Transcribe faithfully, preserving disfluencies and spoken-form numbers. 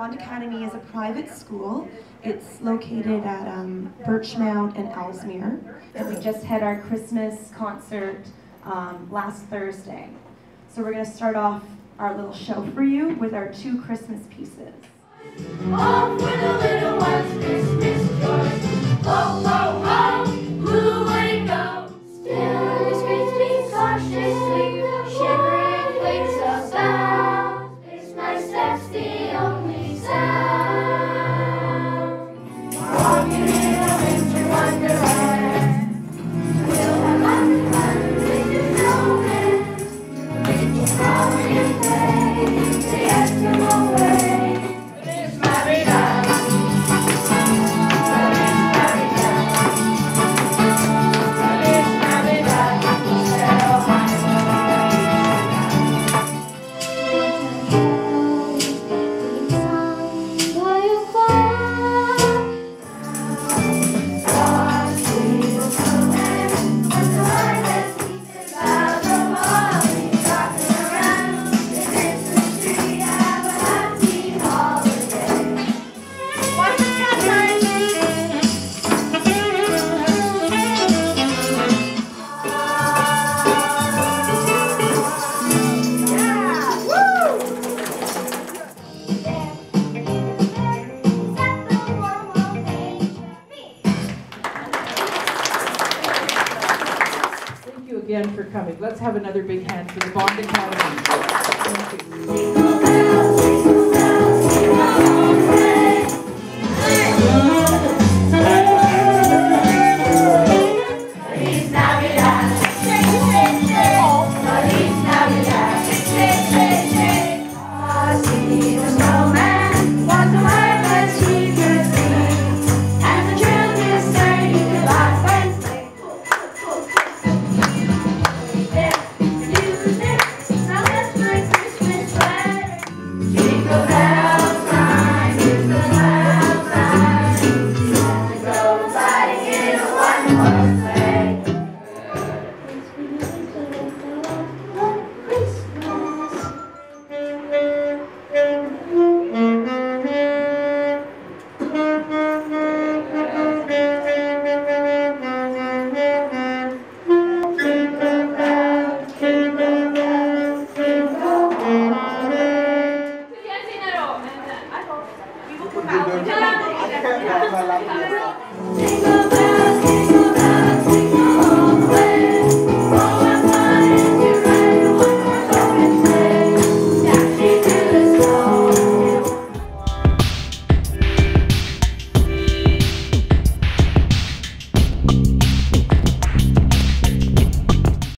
Bond Academy is a private school. It's located at um, Birchmount and Ellesmere. And we just had our Christmas concert um, last Thursday. So we're going to start off our little show for you with our two Christmas pieces. Oh, for the little ones, Christmas joy. Oh, oh, oh, who wouldn't go? Still the streets beat cautiously, shivering flakes of bough. It's nice, that's the only sound. Walking in a winter wonderland, we'll have fun, fun with the snowman. Winter falling away, the Eskimo way. Again for coming. Let's have another big hand for the Bond Academy. Thank you. I can't